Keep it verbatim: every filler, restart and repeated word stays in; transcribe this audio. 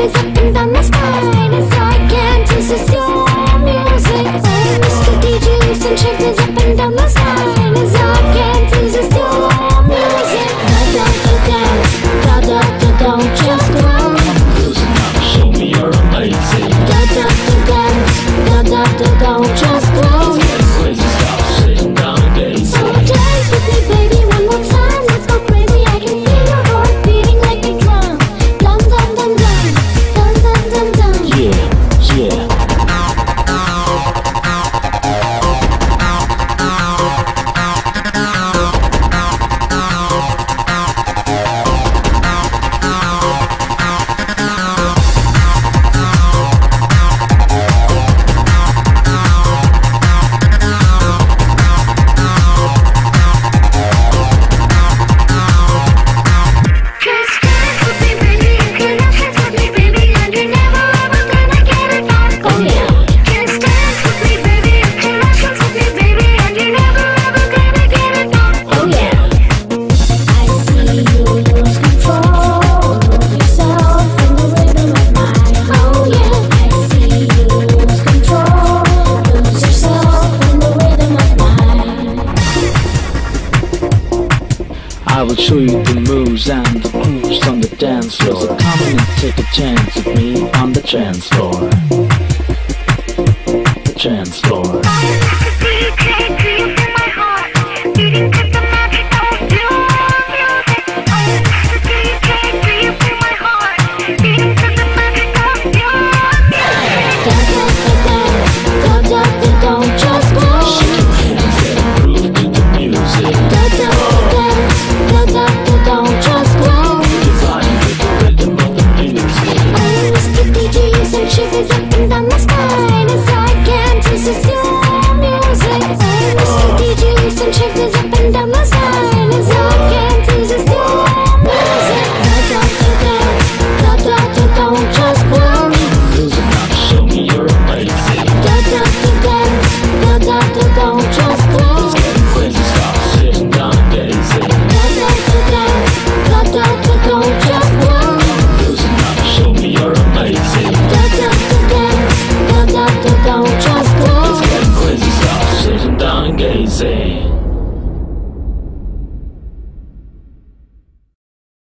shivers up and down my spine as I can't resist your music. Oh, Mister D J, you send shivers up and down my spine as I can't resist your music. Da da da dance, da da da don't just run. Listen up, show me you're amazing. Da da da dance, da da da don't just run. Crazy, stop sitting down and dance. So dance with me, baby, one more time. Let's go crazy. I can feel your heart beating like a drum. Dum dum dum dum, dum dum dum dum. Yeah, yeah. Just dance with me, baby. You cannot dance with me, baby, and you're never ever gonna get it back. Oh yeah. Just dance with me, baby. You cannot dance with me, baby, and you're never ever gonna get it back. Oh yeah. I see you lose control of yourself in the rhythm of mine. Oh yeah. I see you lose control, lose yourself in the rhythm of mine. I will show you the moves and the grooves on the dance floor. So come in and take a chance with me on the trance floor. The trance floor.